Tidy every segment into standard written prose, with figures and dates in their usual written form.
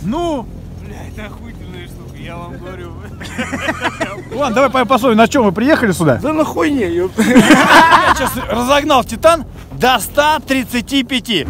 Ну? Бля, это охуительная штука, я вам говорю. Ладно, давай посмотрим, на чем вы приехали сюда. Да на хуйне, ёп. Я сейчас разогнал Титан до 135.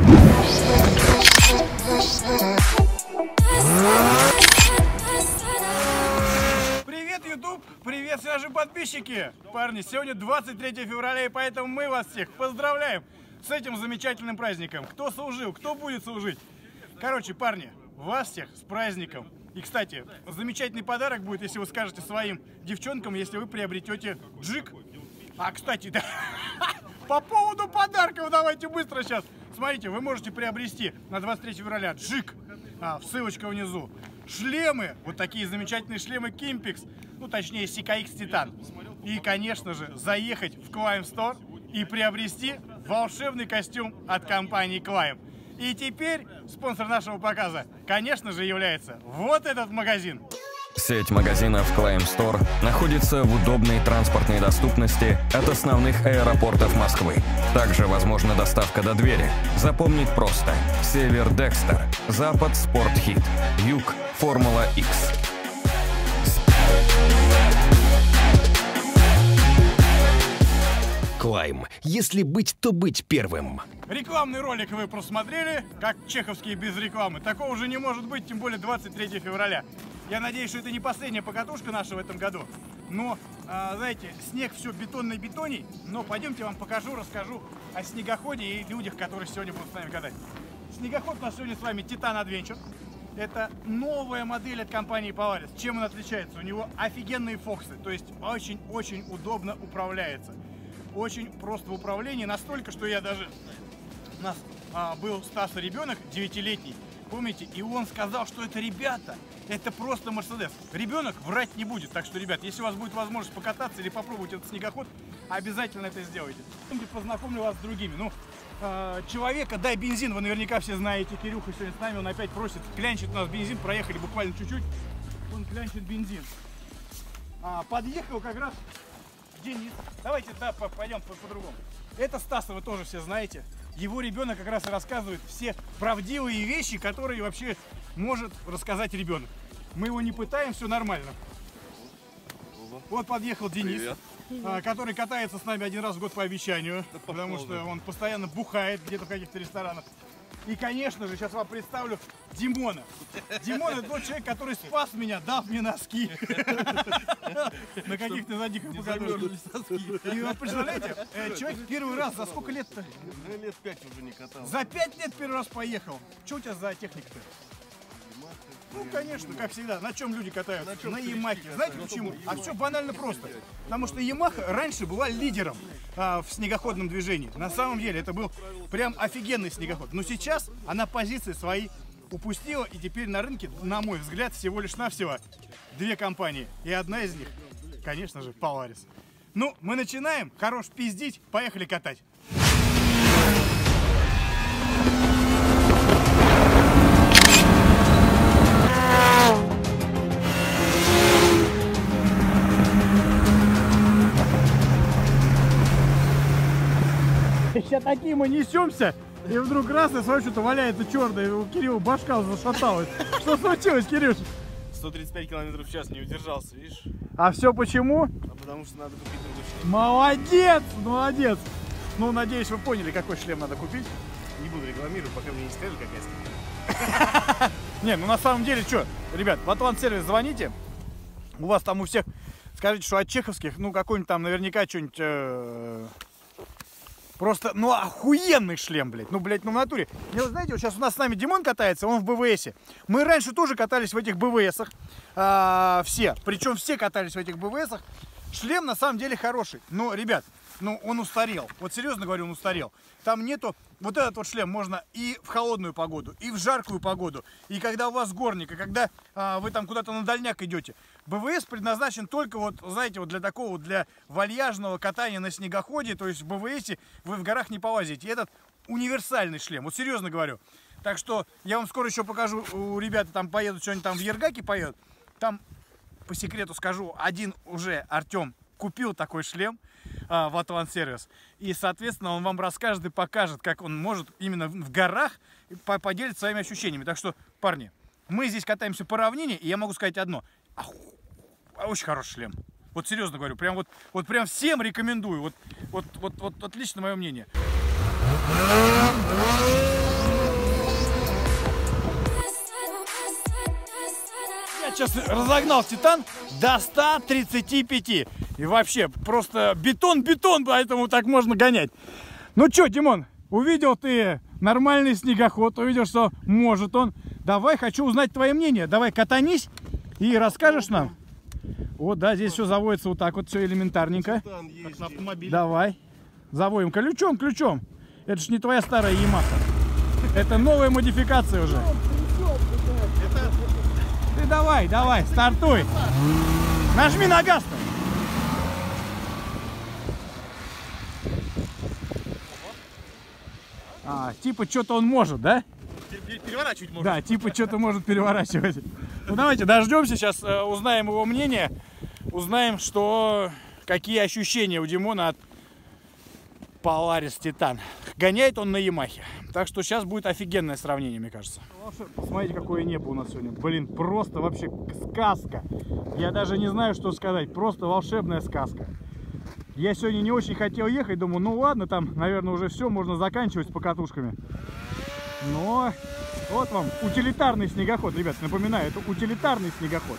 Привет, YouTube! Привет, все наши подписчики! Парни, сегодня 23 февраля, и поэтому мы вас всех поздравляем с этим замечательным праздником. Кто служил, кто будет служить. Короче, парни, вас всех с праздником. И, кстати, замечательный подарок будет, если вы скажете своим девчонкам, если вы приобретете джиг. А, кстати, да, по поводу подарков, давайте быстро сейчас. Смотрите, вы можете приобрести на 23 февраля джиг, ссылочка внизу. Шлемы, вот такие замечательные шлемы Kimpix, ну точнее CKX Titan. И, конечно же, заехать в Climb Store и приобрести волшебный костюм от компании Climb. И теперь спонсор нашего показа, конечно же, является вот этот магазин. Сеть магазинов Climb Store находится в удобной транспортной доступности от основных аэропортов Москвы. Также возможна доставка до двери. Запомнить просто: Север Декстер, Запад Спорт Хит, Юг Формула X. Climb. Если быть, то быть первым. Рекламный ролик вы просмотрели, как чеховские без рекламы. Такого уже не может быть, тем более 23 февраля. Я надеюсь, что это не последняя покатушка наша в этом году. Но, знаете, снег все бетонный. Но пойдемте вам покажу, расскажу о снегоходе и людях, которые сегодня будут с нами катать. Снегоход у нас сегодня с вами Titan Adventure. Это новая модель от компании Polaris. Чем он отличается? У него офигенные фоксы, то есть очень-очень удобно управляется. Очень просто в управлении, настолько, что я даже... У нас был Стаса ребенок, 9-летний, помните, и он сказал, что это, ребята, это просто Мерседес. Ребенок врать не будет, так что, ребят, если у вас будет возможность покататься или попробовать этот снегоход, обязательно это сделайте. Познакомлю вас с другими. Ну, человека, дай бензин, вы наверняка все знаете, Кирюха сегодня с нами, он опять просит, клянчит у нас бензин, проехали буквально чуть-чуть, он клянчит бензин. Подъехал как раз Денис. Давайте, да, пойдем по-другому. Это Стаса, вы тоже все знаете. Его ребенок как раз и рассказывает все правдивые вещи, которые вообще может рассказать ребенок. Мы его не пытаем, все нормально. Вот подъехал Денис, который катается с нами один раз в год по обещанию, потому что он постоянно бухает где-то в каких-то ресторанах. И, конечно же, сейчас вам представлю Димона. Димон — это тот человек, который спас меня, дав мне носки. На каких-то задниках покатушках. И вы представляете, человек первый раз, за сколько лет-то? Лет 5 уже не катал. За 5 лет первый раз поехал. Что у тебя за техника-то? Ну, конечно, как всегда. На чем люди катаются? На Ямахе. Знаете почему? А все банально просто. Потому что Ямаха раньше была лидером в снегоходном движении. На самом деле это был прям офигенный снегоход. Но сейчас она позиции свои упустила. И теперь на рынке, на мой взгляд, всего лишь навсего две компании. И одна из них, конечно же, Polaris. Ну, мы начинаем. Хорош пиздить. Поехали катать. Сейчас такие мы несемся, и вдруг раз, и смотрю, что-то валяется черное, и у Кирилла башка зашаталась. Что случилось, Кирюш? 135 км в час, не удержался, видишь? А все почему? Потому что надо купить другой шлем. Молодец, молодец. Ну, надеюсь, вы поняли, какой шлем надо купить. Не буду рекламировать, пока мне не сказали, какая снега. Не, ну на самом деле, что, ребят, в Атлант сервис звоните. У вас там у всех, скажите, что от чеховских, ну, какой-нибудь там наверняка что-нибудь... Просто, ну, охуенный шлем, блядь. Ну, блядь, ну, в натуре. И вот знаете, вот сейчас у нас с нами Димон катается, он в БВСе. Мы раньше тоже катались в этих БВСах. Все. Причем все катались в этих БВСах. Шлем на самом деле хороший. Но, ребят, ну, он устарел. Вот серьезно говорю, он устарел. Там нету... Вот этот вот шлем можно и в холодную погоду, и в жаркую погоду. И когда у вас горник, и когда вы там куда-то на дальняк идете. БВС предназначен только вот, знаете, вот для такого, для вальяжного катания на снегоходе. То есть в БВСе вы в горах не полазите. И этот универсальный шлем. Вот серьезно говорю. Так что я вам скоро еще покажу. У ребят там поедут, что-нибудь там в Ергаке поедут. Там, по секрету скажу, один уже Артем купил такой шлем в Атлант сервис. И, соответственно, он вам расскажет и покажет, как он может именно в горах поделиться своими ощущениями. Так что, парни, Мы здесь катаемся по равнине, и я могу сказать одно. Очень хороший шлем. Вот серьезно говорю, прям вот прям всем рекомендую. Вот отлично мое мнение. Я сейчас разогнал Титан до 135. И вообще просто бетон, поэтому так можно гонять. Ну что, Димон, увидел ты нормальный снегоход, увидел, что может он. Давай, хочу узнать твое мнение. Давай катанись и расскажешь нам. Вот, да, здесь все заводится вот так вот, все элементарненько. Давай. Заводим ключом. Это ж не твоя старая Ямаха. Это новая модификация уже. Ты давай, стартуй. Нажми на газ. Типа что-то он может, да? Переворачивать можно. Да, типа что-то может переворачивать. Ну давайте дождемся, сейчас узнаем его мнение. Узнаем, какие ощущения у Димона от Polaris Titan. Гоняет он на Ямахе. Так что сейчас будет офигенное сравнение, мне кажется. Посмотрите, какое небо у нас сегодня. Блин, просто вообще сказка. Я даже не знаю, что сказать. Просто волшебная сказка. Я сегодня не очень хотел ехать. Думаю, ну ладно, там, наверное, уже все, можно заканчивать с покатушками. Но вот вам утилитарный снегоход. Ребят, напоминаю, это утилитарный снегоход.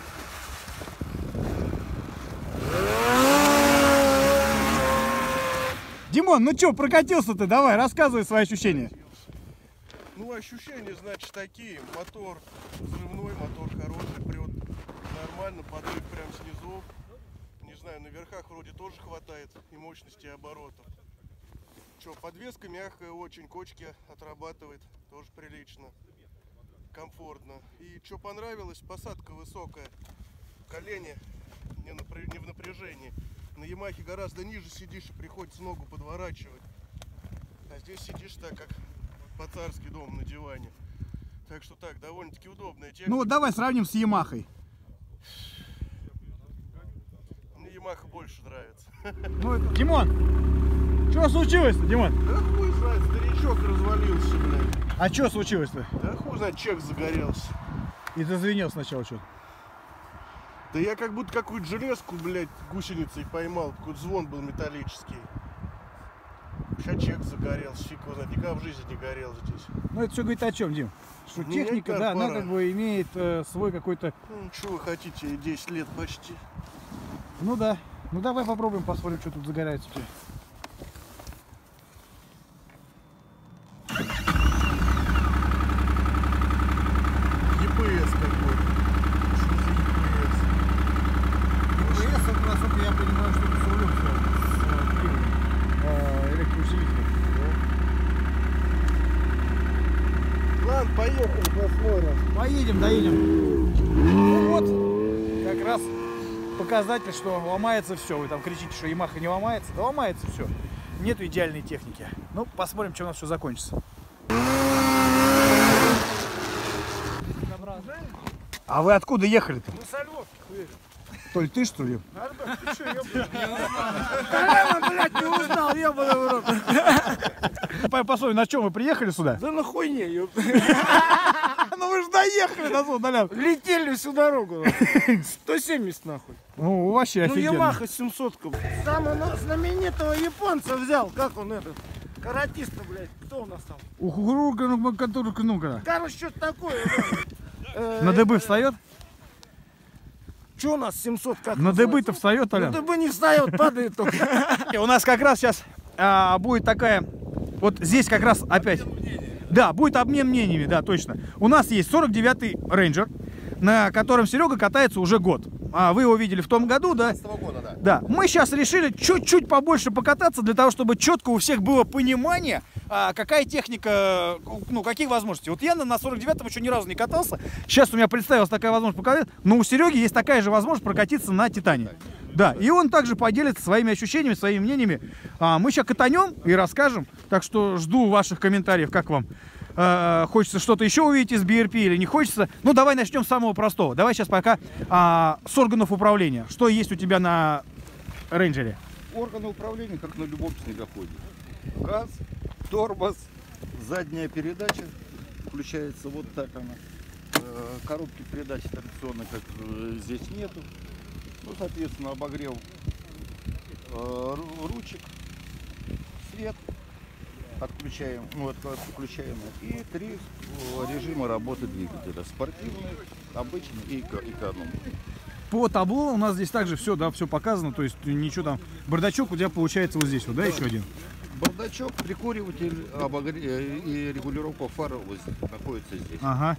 Димон, ну что, прокатился ты? Давай, рассказывай свои ощущения. Ну, ощущения, значит, такие. Мотор взрывной, мотор хороший, прет нормально, подрыв прям снизу. Не знаю, на верхах вроде тоже хватает и мощности, и оборотов. Что, подвеска мягкая, очень, кочки отрабатывает, тоже прилично, комфортно. И что понравилось, посадка высокая, колени не в напряжении. На Ямахе гораздо ниже сидишь и приходится ногу подворачивать. А здесь сидишь так, как по-царски дома на диване. Так что так, довольно-таки удобная техника. Ну вот давай сравним с Ямахой. Мне Ямаха больше нравится. Ну, Димон, что случилось-то, Димон? Да хуй знает, старичок развалился, блядь. А что случилось-то? Да хуй знает, чек загорелся. И ты зазвенел сначала что-то. Да я как будто какую-то железку, блядь, гусеницей поймал. Какой-то звон был металлический. Сейчас чек загорелся, фиг его знает. Никогда в жизни не горел здесь. Ну это все говорит о чем, Дим? Что Ну, техника, да, она как бы имеет свой какой-то... Ну, что вы хотите, 10 лет почти. Ну да. Ну давай попробуем, посмотрим, что тут загорается у тебя. ЕПС какой-то. Что за ЕПС? ЕПС, это, насколько я понимаю, что это с рулем связано, с приводом, электроусилителем. Ладно, поехали, посмотрим. Поедем, доедем. Ну вот, как раз показатель, что ломается все. Вы там кричите, что Ямаха не ломается. Да ломается все. Нету идеальной техники. Ну, посмотрим, чем у нас все закончится. А вы откуда ехали-то? На Солевке. Толь, ты что ли? Ты что, ёбаный? Блядь, не узнал, ебаный в рот. Посмотрим, на чем вы приехали сюда? Да на хуйне, ёб. Ну вы же доехали до сюда, Толян. Летели всю дорогу. 170 нахуй. Ну вообще Ну офигенно. Ямаха 700-ка. Самого знаменитого японца взял. Как он этот? Каратиста, блядь. Кто у нас там? Короче, что-то такое. На дыбы встает? Что у нас 700 как? На дыбы-то встает, Толян? На дыбы не встает, падает только. У нас как раз сейчас будет такая, вот здесь как раз опять, да, будет обмен мнениями, да, точно. У нас есть 49-й Рейнджер, на котором Серега катается уже год. Вы его видели в том году, да? Года, да. Да, мы сейчас решили чуть-чуть побольше покататься, для того, чтобы четко у всех было понимание, какая техника, ну, какие возможности. Вот я на 49-м еще ни разу не катался, сейчас у меня представилась такая возможность покататься, но у Сереги есть такая же возможность прокатиться на Титане. Да, и он также поделится своими ощущениями, своими мнениями. Мы сейчас катанем и расскажем, так что жду ваших комментариев, как вам. Хочется что-то еще увидеть из BRP или не хочется. Ну, давай начнем с самого простого. Давай сейчас пока с органов управления. Что есть у тебя на Рейнджере? Органы управления, как на любом снегоходе. Газ, тормоз, задняя передача. Включается вот так она. Коробки передачи традиционно как здесь нету. Ну, соответственно, обогрев ручек, свет отключаем, ну, отключаем. И 3 режима работы двигателя: спортивный, обычный и экономный. По табло у нас здесь также все, да, все показано, то есть ничего там. Бардачок у тебя получается вот здесь, вот, да, еще один? Бардачок, прикуриватель, и регулировка фар вот находится здесь. Ага.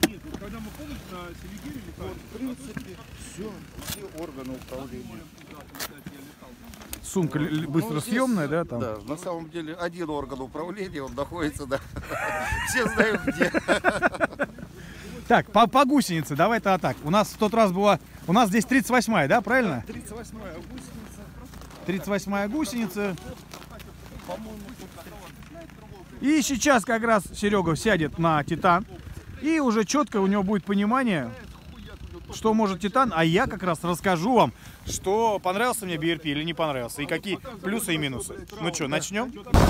Вот, в принципе, все органы управления. Сумка быстросъемная, да, там? Да, на самом деле один орган управления, он находится, да, все знают где. Так, по гусенице, давай-то так. У нас в тот раз была, у нас здесь 38-я, да, правильно? 38-я гусеница. 38-я гусеница. И сейчас как раз Серега сядет на Титан. И уже четко у него будет понимание, что может Титан. А я как раз расскажу вам, что понравился мне BRP или не понравился. И какие плюсы и минусы. Ну что, начнем?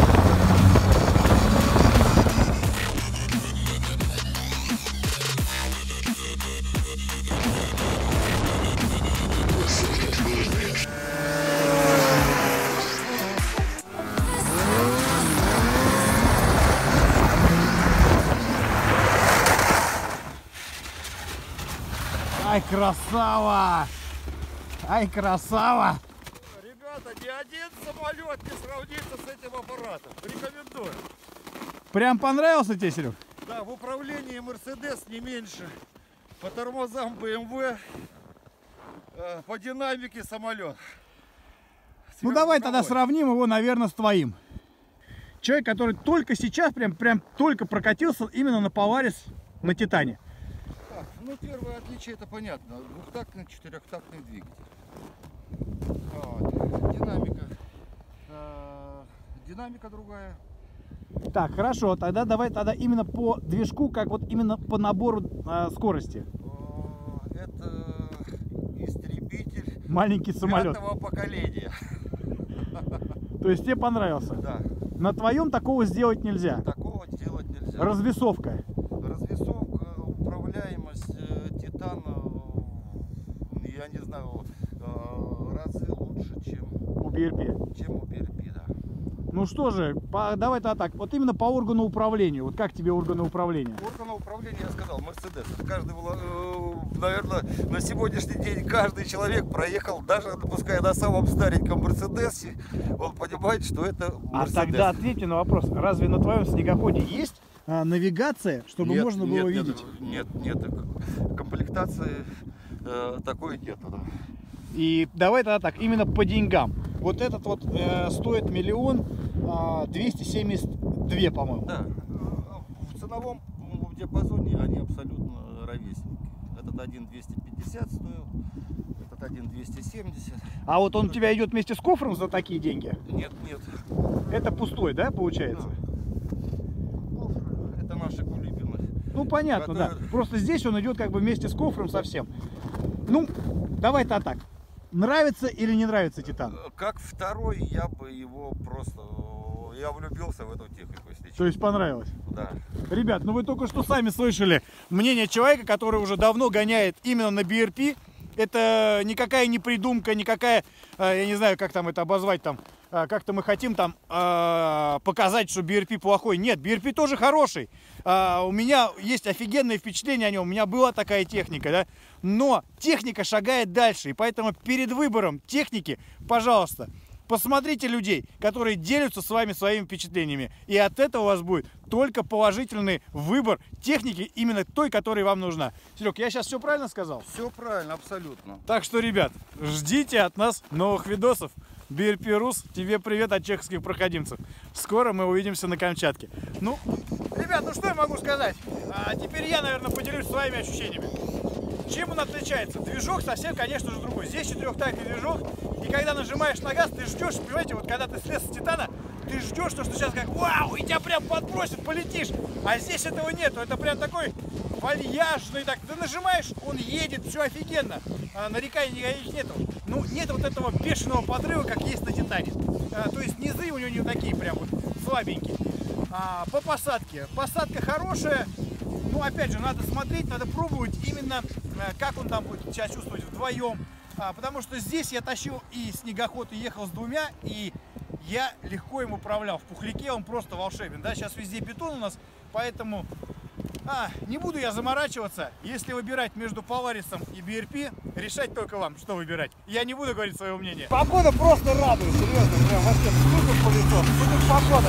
Ай, красава! Ай, красава! Ребята, ни один самолет не сравнится с этим аппаратом. Рекомендую. Прям понравился тебе, Серег? Да, в управлении Mercedes не меньше. По тормозам BMW, по динамике самолет. Ну давай тогда сравним его, наверное, с твоим. Человек, который только сейчас, прям только прокатился именно на Polaris на Титане. Так, ну первое отличие это понятно. Двухтактный, четырехтактный двигатель. Вот. Динамика другая. Так, хорошо, тогда давай именно по движку, как вот именно по набору скорости. Это истребитель Маленький самолет. 5-го поколения. То есть тебе понравился? Да. На твоем такого сделать нельзя? Такого делать нельзя. Развесовка? Развесовка, управляемость Титана, я не знаю, разы лучше, чем У BRP. у BRP, да. Ну что же, давай-то так, вот именно по органу управления, вот как тебе органы управления? Органы управления, я сказал, Mercedes. Каждый, наверное, на сегодняшний день каждый человек проехал, даже пускай на самом стареньком Мерседесе, он понимает, что это Mercedes. А тогда ответьте на вопрос, разве на твоем снегоходе есть навигация, чтобы можно было видеть? Нет, комплектации такой нет. Да. И давай тогда так, именно по деньгам. Вот этот вот стоит 1 272 000, по-моему. Да, в ценовом диапазоне они абсолютно ровесники. Этот 1,250 стоил, этот 1,270. А вот он у тебя идет вместе с кофром за такие деньги? Нет. Это пустой, да, получается? Да. Это наши кулибины. Ну, понятно, да. Просто здесь он идет как бы вместе с кофром совсем. Ну, давай-то так. Нравится или не нравится Титан? Как второй, я бы его просто... Я влюбился в эту технику, если честно. То есть понравилось? Да. Ребят, ну вы только что сами слышали мнение человека, который уже давно гоняет именно на BRP. Это никакая не придумка, никакая, я не знаю, как там это обозвать, там, как-то мы хотим там показать, что BRP плохой. Нет, BRP тоже хороший. У меня есть офигенное впечатление о нем, у меня была такая техника, да. Но техника шагает дальше, и поэтому перед выбором техники, пожалуйста, посмотрите людей, которые делятся с вами своими впечатлениями. И от этого у вас будет только положительный выбор техники, именно той, которая вам нужна. Серег, я сейчас все правильно сказал? Все правильно, абсолютно. Так что, ребят, ждите от нас новых видосов. BRP Rus, тебе привет от чеховских проходимцев. Скоро мы увидимся на Камчатке. Ну, ребят, ну что я могу сказать? Теперь я, наверное, поделюсь своими ощущениями. Чем он отличается? Движок совсем, конечно же, другой. Здесь четырехтактный движок, и когда нажимаешь на газ, ты ждешь, понимаете, вот когда ты слез с Титана, ты ждешь, что сейчас как вау, и тебя прям подбросит, полетишь. А здесь этого нету, это прям такой вальяжный, так, ты нажимаешь, он едет, все офигенно. Нареканий никаких нету. Ну, нет вот этого бешеного подрыва, как есть на Титане. То есть низы у него не такие прям вот слабенькие. По посадке. Посадка хорошая. Ну, опять же, надо смотреть, надо пробовать именно, как он там будет себя чувствовать вдвоем. Потому что здесь я тащил и снегоход, и ехал с двумя, и я легко им управлял. В Пухляке он просто волшебен. Да? Сейчас везде бетон у нас, поэтому не буду я заморачиваться. Если выбирать между Polaris и BRP, решать только вам, что выбирать. Я не буду говорить свое мнение. Погода просто радует, серьезно, прям вообще супер полетел, супер погода.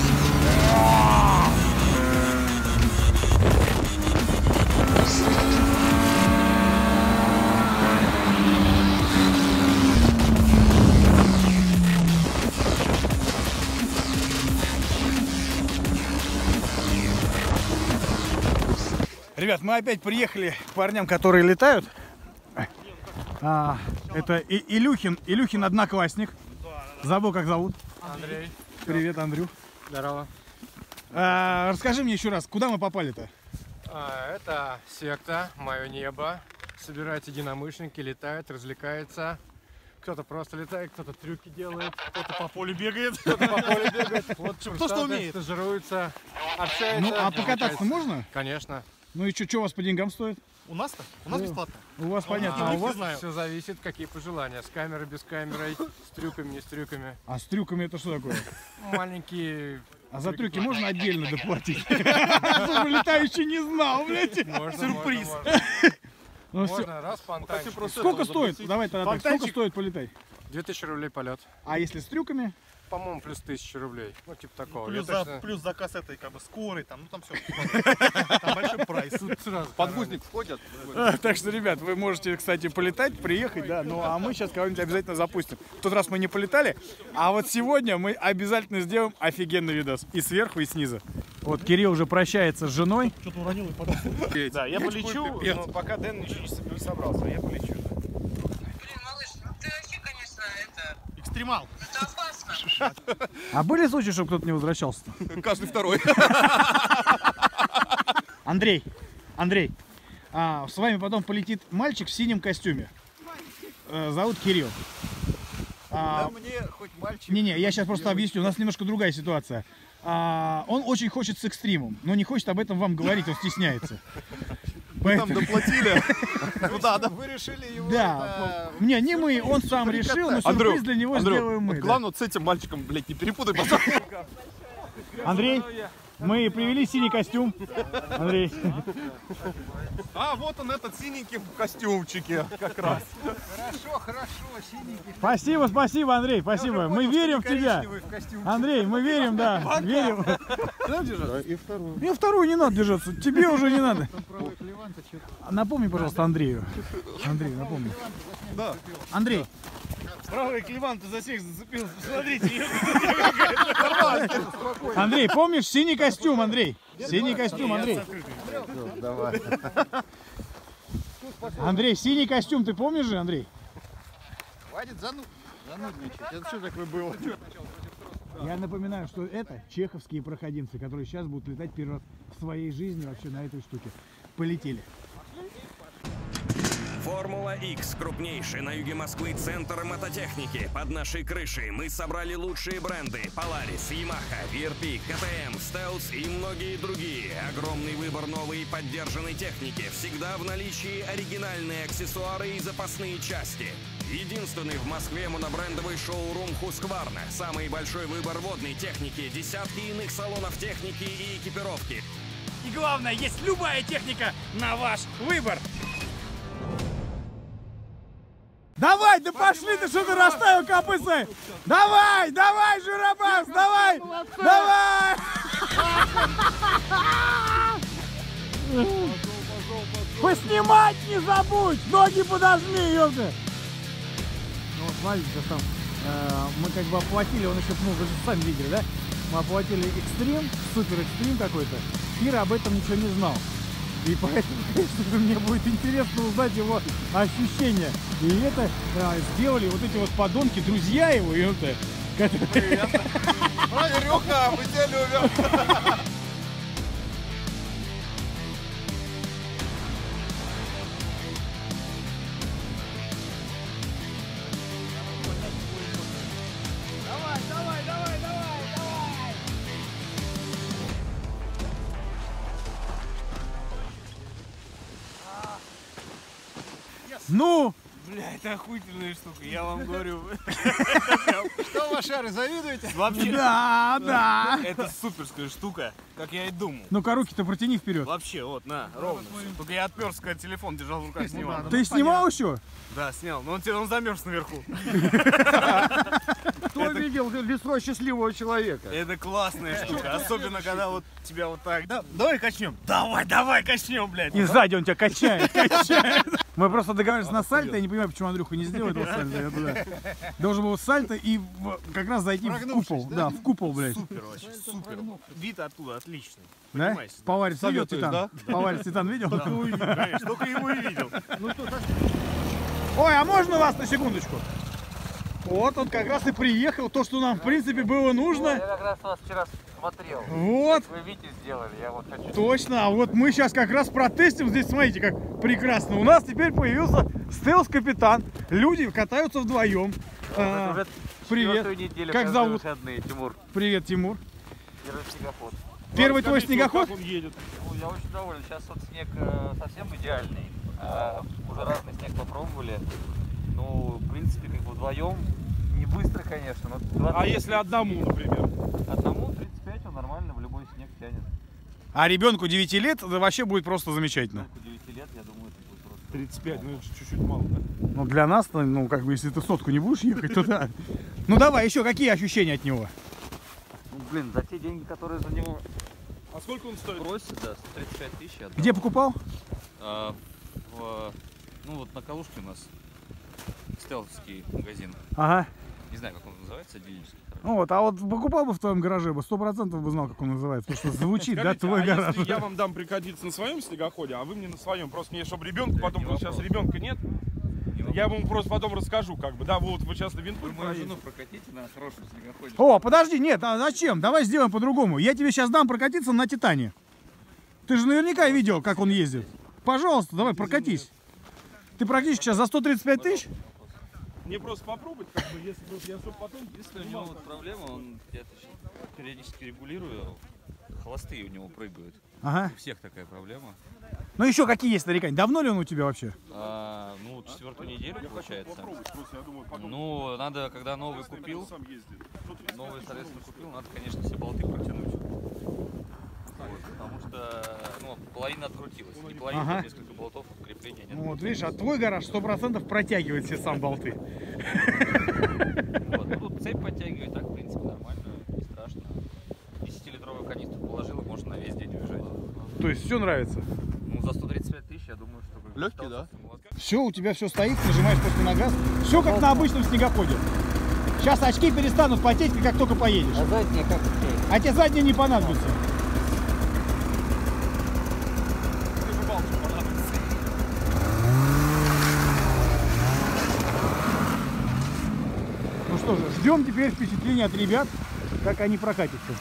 Ребят, мы опять приехали к парням, которые летают. Это Илюхин одноклассник. Забыл, как зовут. Андрей. Привет, Андрюх. Здорово. Расскажи мне еще раз, куда мы попали-то? Это секта «Мое небо». Собирают единомышленники, летают, развлекаются. Кто-то просто летает, кто-то трюки делает, кто-то по полю бегает. Вот кто что умеет. Стажируется, общается. Ну, а покататься можно? Конечно. Ну и что у вас по деньгам стоит? У нас-то? У нас бесплатно. У вас понятно, а у вас? Все зависит, какие пожелания. С камерой, без камеры, с трюками, не с трюками. А с трюками это что такое? Маленькие. А за трюки можно отдельно доплатить? Чтобы летающий не знал, блядь. Сюрприз. Можно раз фонтанчик. Сколько стоит? Давай тогда так. Сколько стоит полетать? 2000 рублей полет. А если с трюками? По-моему, плюс 1000 рублей. Ну, типа такого. Плюс заказ этой, как бы, скорой, там, ну там все. Там большой прайс. Подгузник входит. Так что, ребят, вы можете, кстати, полетать, приехать, да. Ну, а мы сейчас кого-нибудь обязательно запустим. В тот раз мы не полетали, а вот сегодня мы обязательно сделаем офигенный видос. И сверху, и снизу. Вот Кирилл уже прощается с женой. Что-то уронил и потом. Да, я полечу, но пока Дэн еще не собрался, я полечу. Блин, малыш, ну ты вообще, конечно, это... Экстремал. Это опасно. А были случаи, чтобы кто-то не возвращался? Каждый второй. Андрей, с вами потом полетит мальчик в синем костюме. Зовут Кирилл. Мне хоть мальчик. Не-не, я сейчас просто объясню. У нас немножко другая ситуация. Он очень хочет с экстримом, но не хочет об этом вам говорить, он стесняется. Там доплатили. Ну да, вы решили его. Да, не мы, он сам решил, но сюрприз для него сделаем мы. Главное, вот с этим мальчиком, блядь, не перепутай, пожалуйста. Андрей, мы привели синий костюм. Андрей. А, вот он, этот синенький в костюмчике, как раз. Хорошо, синенький. Спасибо, Андрей, спасибо. Мы верим в тебя. Андрей, мы верим, да, верим. И вторую не надо держаться, тебе уже не надо. Напомни, пожалуйста, Андрею. Андрей, напомни. Да. Андрей. Правый клеван-то за всех зацепился. Смотрите. Андрей, помнишь синий костюм, Андрей? Синий костюм, Андрей. Давай. Андрей, синий костюм, ты помнишь же, Андрей? Хватит занудничать. Это что такое было? Я напоминаю, что это чеховские проходимцы, которые сейчас будут летать первый раз в своей жизни вообще на этой штуке. Полетели. Формула X – крупнейший на юге Москвы центр мототехники. Под нашей крышей мы собрали лучшие бренды – Polaris, Yamaha, BRP, KTM, Stealth и многие другие. Огромный выбор новой и поддержанной техники. Всегда в наличии оригинальные аксессуары и запасные части. Единственный в Москве монобрендовый шоурум Husqvarna. Самый большой выбор водной техники, десятки иных салонов техники и экипировки. И главное, есть любая техника на ваш выбор. Давай, да пошли ты, что ты расставил копытцы! Давай, Жиробас, давай! Поснимать не забудь! Ноги подожми, ёпта! Ну вот, смотрите, там мы как бы оплатили, он еще, вы же сами видели, да? Мы оплатили экстрим, супер экстрим какой-то. Кира об этом ничего не знал. И поэтому, конечно же, мне будет интересно узнать его ощущения. И это сделали вот эти вот подонки, друзья его, и это. Илюха, мы тебя любим. Ну? Бля, это охуительная штука, я вам говорю. Что, лошары, завидуете? Вообще, Да. это суперская штука, как я и думал. Ну-ка, руки-то протяни вперед. Вообще, вот, на, ровно. Только я отперся, когда телефон держал в руках, снимал. Ты снимал еще? Да, снял, но он замерз наверху. Кто видел лицо счастливого человека? Это классная штука, особенно когда вот тебя вот так, да, давай качнем. Давай качнем, блядь. И сзади он тебя качает. Мы просто договаривались на сальто, я не понимаю, почему Андрюха не сделал этого сальто. Я туда должен был сальто и как раз зайти в купол. Да, в купол, блядь. Супер вообще, супер. Вид оттуда отличный. Да? Понимаешь? Поварец видел Титан? Поварец Титан видел? Конечно, только его и видел. Ой, а можно вас на секундочку? Вот он как раз и приехал, то, что нам в принципе было нужно. Я как раз вас вчера смотрел. Вот. Вы Витязь сделали, я вот хочу. Точно, а вот мы сейчас как раз протестим. Здесь, смотрите, как прекрасно. У нас теперь появился стелс-капитан. Люди катаются вдвоем. Уже Привет. неделю, Как зовут? Выходные, Тимур. Привет, Тимур. Первый снегоход. Первый твой снегоход? Ну, я очень доволен. Сейчас вот снег совсем идеальный. Уже разный снег попробовали. Ну, в принципе, как бы вдвоем. Не быстро, конечно, но... А если одному, например? Одному 35, он нормально в любой снег тянет. А ребенку 9 лет, это вообще будет просто замечательно. Ребенку 9 лет, я думаю, это будет просто... 35, ну это чуть-чуть мало, да? Ну, для нас, ну, как бы, если ты сотку не будешь ехать, то да. Ну, давай, еще какие ощущения от него? Ну, блин, за те деньги, которые за него А сколько он стоит? просят, да, 135 тысяч. я отдам. Где покупал? Ну, вот на Калужке у нас стелсовский магазин. Ага. Не знаю, как он называется, отделенческий. Ну вот, а вот покупал бы в твоем гараже, бы 100% бы знал, как он называется, потому что звучит, да, твой гараж. Если я вам дам прикатиться на своем снегоходе, а вы мне на своем, просто мне, чтобы ребенку потом, вот сейчас ребенка нет, я вам просто потом расскажу, как бы, да, вот вы сейчас на винтуре Мою жену прокатите на хорошем снегоходе. О, подожди, нет, а зачем? Давай сделаем по-другому. Я тебе сейчас дам прокатиться на Титане. Ты же наверняка видел, как он ездит. Пожалуйста, давай прокатись. Ты прокатишь сейчас за 135 тысяч? Мне просто попробовать, как бы, если я чтобы потом... Единственная у него вот проблема, я периодически регулирую, холостые у него прыгают. Ага. У всех такая проблема. Ну еще какие есть нарекания? Давно ли он у тебя вообще? Ну, 4-ю неделю получается. Ну, надо, когда новый купил, новый, соответственно, купил, надо, конечно, все болты протянуть. Вот, потому что, ну, половина открутилась. Не половина, Ага. несколько болтов крепления нет. Ну, вот видишь, а твой гараж 100% протягивает все сам болты. Вот, ну, тут цепь подтягивает, так, в принципе, нормально, не страшно. 10-литровую канистру положил, и можно на весь день уезжать. То есть все нравится? Ну, за 135 тысяч, я думаю, что... Легкий, да? Все, у тебя все стоит, нажимаешь просто на газ. Все как на обычном снегоходе. Сейчас очки перестанут потеть, как только поедешь. А задняя как? А тебе задние не понадобятся. Ну что же, ждем теперь впечатления от ребят, как они прокатятся.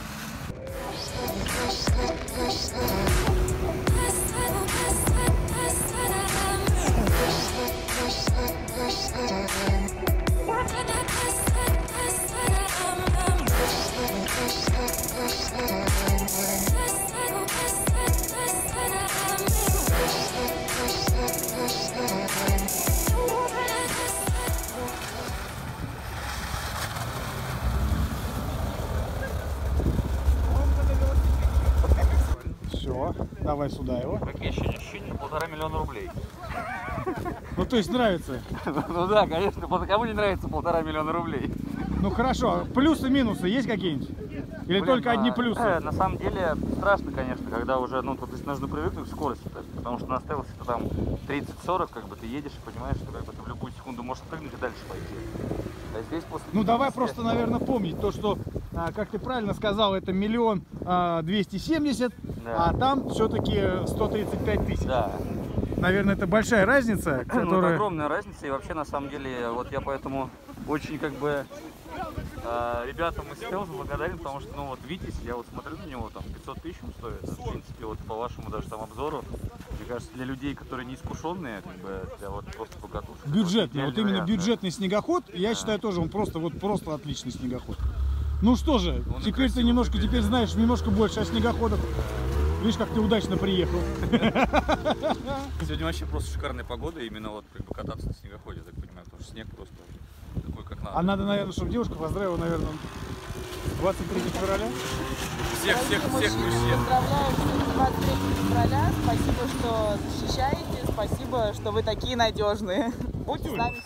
Все, давай сюда его. Какие ощущения? 1,5 миллиона рублей. Ну то есть нравится. Ну да, конечно, кому не нравится 1,5 миллиона рублей? Ну хорошо, плюсы-минусы есть какие-нибудь? Или только одни плюсы? На самом деле страшно, конечно, когда уже, ну, тут нужно привыкнуть к скорости, потому что на стелсе-то там 30-40, как бы ты едешь и понимаешь, что как бы ты в любую секунду можешь прыгнуть и дальше пойти. А здесь после... Ну давай просто, наверное, помнить то, что, как ты правильно сказал, это 1 270 000, Да. а там все-таки 135 тысяч. Да. Наверное, это большая разница, Ну, это которая... огромная разница, и вообще, на самом деле, вот я поэтому очень, как бы, ребятам из Стелса благодарен, потому что, ну, вот, Витязь, я вот смотрю на него, там, 500 тысяч он стоит, в принципе, вот, по вашему даже там обзору, мне кажется, для людей, которые не искушенные, как бы, для вот просто покатушек. Бюджетный, вот именно вариант, да. бюджетный снегоход, я считаю тоже, он просто отличный снегоход. Ну что же, теперь ты немножко, теперь знаешь немножко больше о снегоходах. Видишь, как ты удачно приехал. Сегодня вообще просто шикарная погода, именно вот как бы кататься на снегоходе, так понимаю, потому что снег просто такой, как надо. А надо, наверное, чтобы девушка поздравила, наверное, 23 февраля. Всех мужчин. Поздравляю всех 23 февраля. Спасибо, что защищаете. Спасибо, что вы такие надежные. Будьте с нами.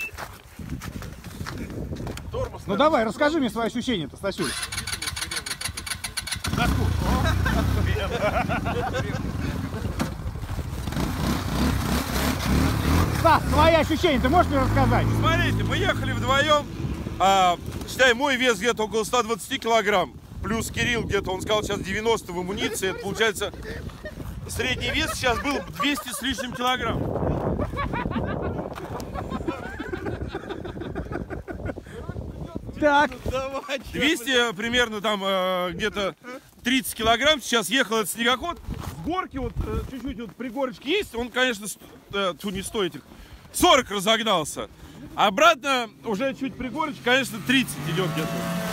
Ну давай, расскажи мне свои ощущения-то, Стасюль. Стас, свои ощущения ты можешь мне рассказать? Смотрите, мы ехали вдвоем. Считай, мой вес где-то около 120 килограмм. Плюс Кирилл где-то, он сказал, сейчас 90 в амуниции. Это получается, средний вес сейчас был 200 с лишним килограмм. Так. 200 примерно там где-то 30 килограмм. Сейчас ехал этот снегоход. В горке вот чуть-чуть вот пригорочки есть. Он, конечно, не стоит их. 40 разогнался. Обратно уже чуть пригорочек, конечно, 30 идет где-то.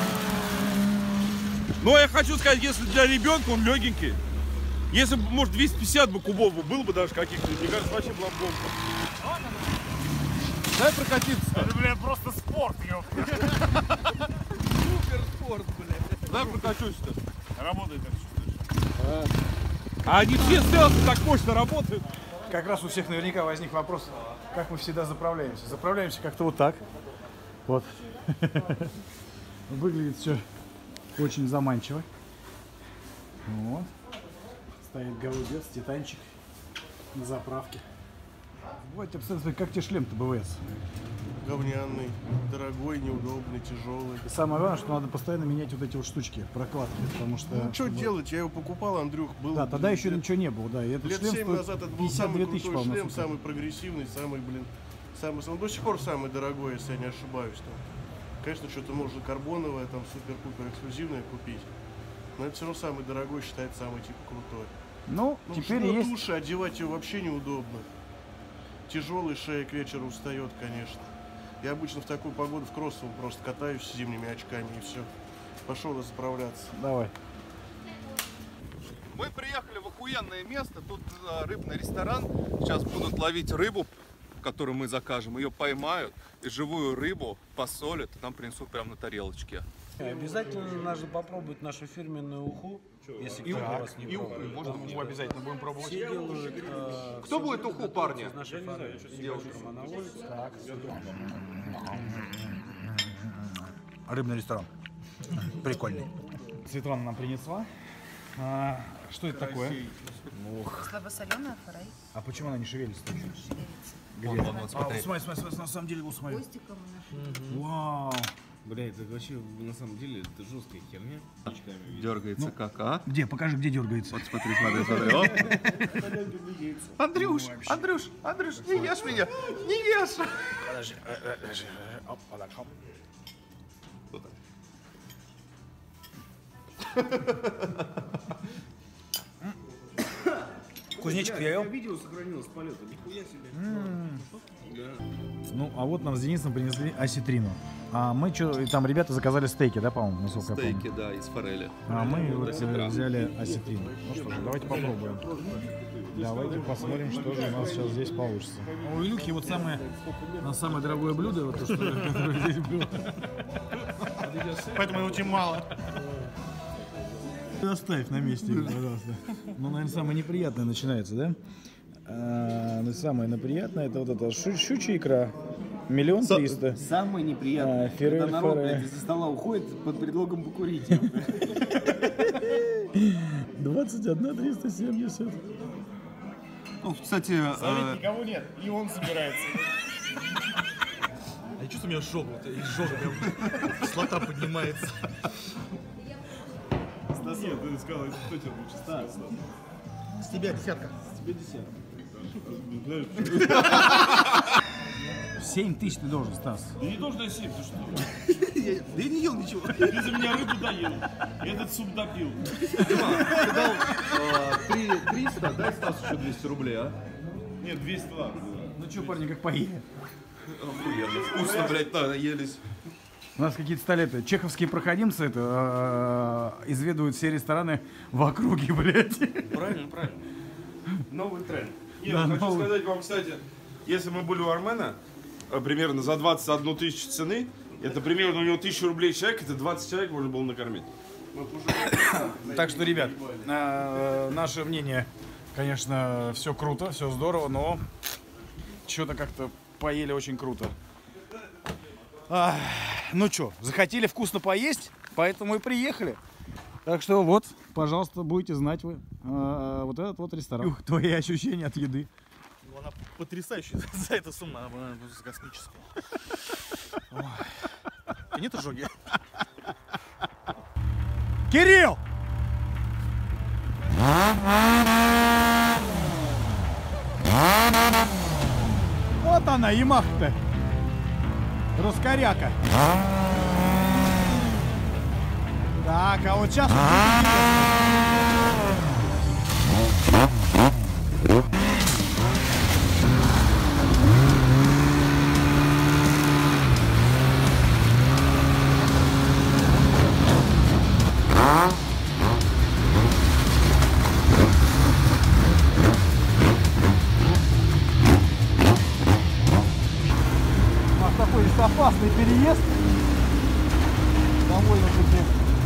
Но я хочу сказать, если для ребенка он легенький. Если бы, может, 250 бы кубов был бы даже каких-то, мне кажется, вообще была бомба. Дай прокатиться. Это, блин, просто спорт, ёпта. Супер спорт, блядь. Дай прокачусь-то. Работает, как чувствуешь. А они все стелсы так мощно работают. Как раз у всех наверняка возник вопрос, как мы всегда заправляемся. Заправляемся как-то вот так. Вот. Выглядит все очень заманчиво. Вот. Стоит голубец, титанчик на заправке. Вот, абсолютно, как тебе шлем-то БВС? Говняный, дорогой, неудобный, тяжелый. И самое главное, что надо постоянно менять вот эти вот штучки, прокладки, потому что... Ну, что делать? Я его покупал, Андрюх, был... Да, тогда еще ничего не было, да. И этот лет шлем 7 стоит назад это был 52 самый тысячи, крутой по-моему, шлем, сколько. самый прогрессивный, самый, блин, самый, он до сих пор самый дорогой, если я не ошибаюсь. Там. Конечно, что-то можно карбоновое, там, супер-пупер эксклюзивное купить, но это все равно самый дорогой, считается самый, типа, крутой. Ну, теперь на есть... душе одевать ее вообще неудобно. Тяжелый, шея к вечеру устает, конечно. Я обычно в такую погоду в кроссовом просто катаюсь с зимними очками и все. Пошел заправляться. Давай. Мы приехали в охуенное место. Тут рыбный ресторан. Сейчас будут ловить рыбу, которую мы закажем. Ее поймают и живую рыбу посолят. И нам принесут прямо на тарелочке. Обязательно надо попробовать нашу фирменную уху. Если кто вас не пробует. Можно уху обязательно будем пробовать. Все делают, Кто будет уху, парни? Девушкам она возит. Так. Рыбный ресторан. Прикольный. Светлана нам принесла. Что это такое? Слабосоленая форель. А почему она не шевелится? Смотри, на самом деле, вот смотри. Вау. Бля, это вообще, на самом деле, это жесткая херня. Дергается как, а? Где? Покажи, где дергается. Вот смотри. Андрюш, не ешь меня! Не ешь! Подожди. Оп, вот так, хоп. Кузнечик я ел? Видео сохранилось с полета, нихуя себе. Ну, а вот нам с Денисом принесли осетрину. А мы что, там ребята заказали стейки, да, по-моему, насколько я помню? Стейки, да, из форели. А мы вот взяли осетрину. Ну что же, давайте попробуем. Давайте посмотрим, что же у нас сейчас здесь получится. У Илюхи вот самое дорогое блюдо, вот то, что здесь было. Поэтому его очень мало. Оставь на месте, пожалуйста. Ну, наверное, самое неприятное начинается, да? Ну, самое неприятное это вот это щучья икра. 1 300 000. Самое неприятное, когда народ, блядь, из-за стола уходит под предлогом покурить. 21 370. Ну, кстати... никого нет, и он собирается. А я чувствую, у меня жога, изжога прям кислота поднимается. Стас, ты сказал, кто тебе лучше? Стас. С тебя десятка. С тебя десятка. 7 тысяч ты должен, Стас. Да не должен я 7, ты что? Да я не ел ничего. Ты за меня рыбу доел, этот суп допил. Ты дал 300, дай Стасу еще 200 рублей, а? Нет, 200, ладно. Ну что, парни, как поели? Охуенно, вкусно, блядь, наелись. У нас какие-то стали это, чеховские проходимцы изведывают все рестораны в округе, блядь. Правильно. Новый тренд. Нет, Да, хочу новый. сказать вам, кстати, если мы были у Армена, примерно за 21 тысячу цены, это примерно у него 1000 рублей человек, это 20 человек можно было накормить. Так что, ребят, наше мнение, конечно, все круто, все здорово, но что-то как-то поели очень круто. Ну что, захотели вкусно поесть, поэтому и приехали. Так что вот, пожалуйста, будете знать вы вот этот вот ресторан. Твои ощущения от еды. Ну, она потрясающая за эту сумму, она просто космическая. И нет ожоги. Кирилл! Вот она, Ямаха-то. Раскоряка. Так, а вот сейчас... У нас такой опасный переезд. Довольно-таки.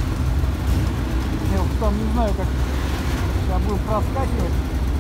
Я вот там не знаю, как сейчас будем проскакивать.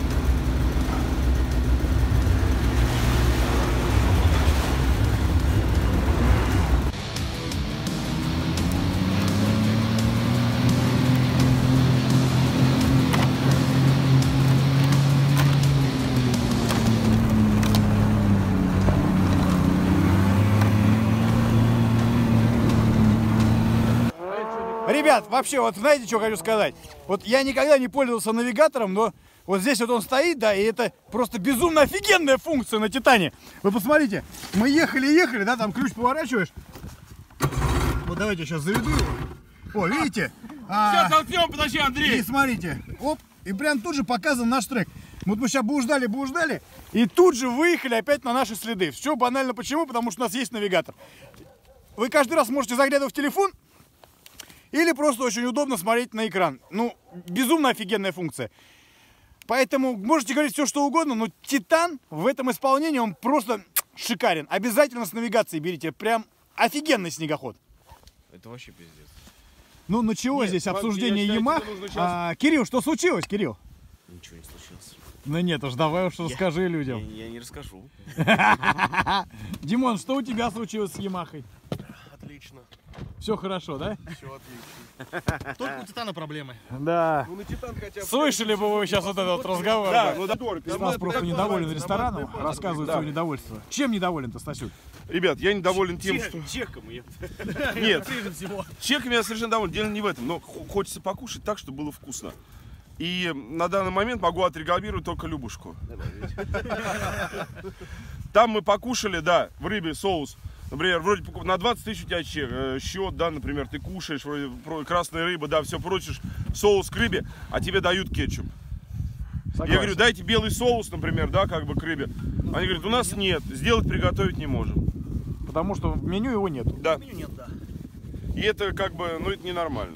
Ребят, вообще, вот знаете, что хочу сказать? Вот я никогда не пользовался навигатором, но вот здесь вот он стоит, да, и это просто безумно офигенная функция на Титане. Вы посмотрите, мы ехали, да, там ключ поворачиваешь. Вот давайте сейчас заведу его. О, видите? Сейчас толкнем, подожди, Андрей. И смотрите, оп, и прям тут же показан наш трек. Вот мы сейчас блуждали, и тут же выехали опять на наши следы. Все банально почему? Потому что у нас есть навигатор. Вы каждый раз можете заглядывать в телефон, или просто очень удобно смотреть на экран. Ну, безумно офигенная функция. Поэтому можете говорить все, что угодно, но Титан в этом исполнении, он просто шикарен. Обязательно с навигацией берите. Прям офигенный снегоход. Это вообще пиздец. Ну, началось здесь обсуждение Ямах. Кирилл, что случилось, Кирилл? Ничего не случилось. Ну нет уж, давай уж расскажи людям. Я не расскажу. Димон, что у тебя случилось с Ямахой? Отлично. Все хорошо, да? Все отлично. Только у Титана проблемы. Да. Ну, на Титан хотя бы... Слышали бы вы сейчас вот этот разговор? Да, Да. ну да. Стас просто недоволен рестораном, рассказывает свое недовольство. Чем недоволен-то, Стасюк? Ребят, я недоволен тем, что... Чеком я. Нет, чеками я совершенно доволен. Дело не в этом, но хочется покушать так, чтобы было вкусно. И на данный момент могу отрекламировать только Любушку. Там мы покушали, да, в рыбе соус. Например, вроде на 20 тысяч у тебя счет, да, например, ты кушаешь, вроде красная рыба, да, все прочишь, соус к рыбе, а тебе дают кетчуп. Согласен. Я говорю, дайте белый соус, например, да, как бы к рыбе. Они говорят, у нас нет, сделать, приготовить не можем. Потому что в меню его нету. Да. Меню нет, да. И это как бы, ну это ненормально.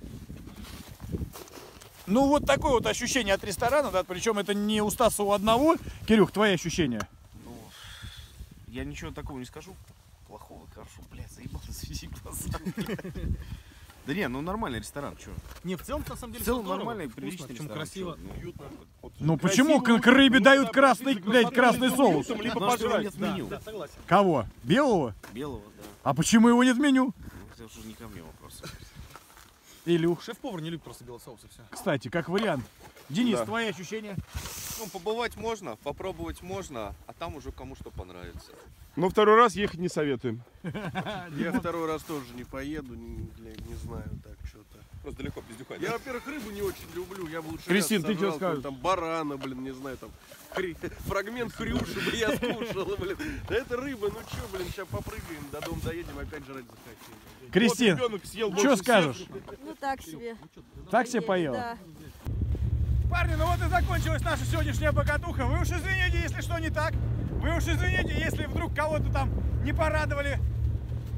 Ну вот такое вот ощущение от ресторана, да, причем это не у Стаса у одного. Кирюх, твои ощущения? Ну, я ничего такого не скажу. Плохого, хорошо, блядь, заебался свести глаза. Да не, ну нормальный ресторан, чё? Не, в целом, на самом деле, В целом здорово, нормальный, вкусно, приличный причем ресторан, красиво, чё, уютно. Ну почему к рыбе дают красный, блядь, красный соус? Потому что его нет в меню. Да, согласен. Кого? Белого? Белого, да. А почему его нет в меню? Ну, это уже не ко мне вопрос. Илюх. Шеф-повар не любит просто белый соус и все. Кстати, как вариант. Денис, Да. твои ощущения? Ну, побывать можно, попробовать можно, а там уже кому что понравится. Но второй раз ехать не советуем. Я второй раз тоже не поеду, не знаю, так что-то. Просто далеко пиздюхать. Я, во-первых, рыбу не очень люблю, я бы лучше Кристин, мясо ты что сожрал, скажешь? Там барана, блин, не знаю, там фрагмент хрюши бы я скушал, блин. Да это рыба, ну чё, блин, сейчас попрыгаем, до дома доедем, опять жрать захотим. Кристин, что скажешь? Ну так себе. Так себе поел? Да. Парни, ну вот и закончилась наша сегодняшняя покатуха. Вы уж извините, если что не так. Вы уж извините, если вдруг кого-то там не порадовали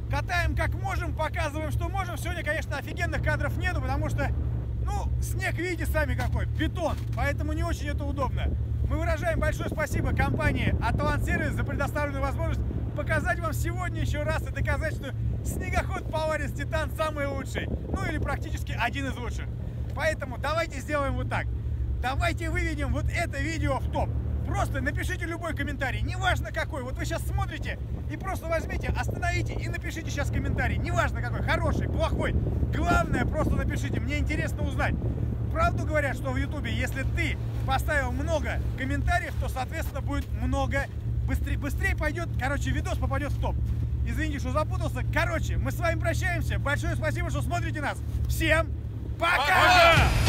Катаем как можем, показываем, что можем. Сегодня, конечно, офигенных кадров нету, потому что, ну, снег, видите сами какой, бетон, поэтому не очень это удобно. Мы выражаем большое спасибо компании Atlant Service за предоставленную возможность показать вам сегодня еще раз и доказать, что снегоход Polaris Titan самый лучший, ну или практически один из лучших. Поэтому давайте сделаем вот так. Давайте выведем вот это видео в топ. Просто напишите любой комментарий, неважно какой. Вот вы сейчас смотрите и просто возьмите, остановите и напишите сейчас комментарий. Неважно какой, хороший, плохой. Главное, просто напишите, мне интересно узнать. Правду говорят, что в Ютубе, если ты поставил много комментариев, то, соответственно, будет много, быстрее пойдет, короче, видос попадет в топ. Извините, что запутался. Короче, мы с вами прощаемся. Большое спасибо, что смотрите нас. Всем пока!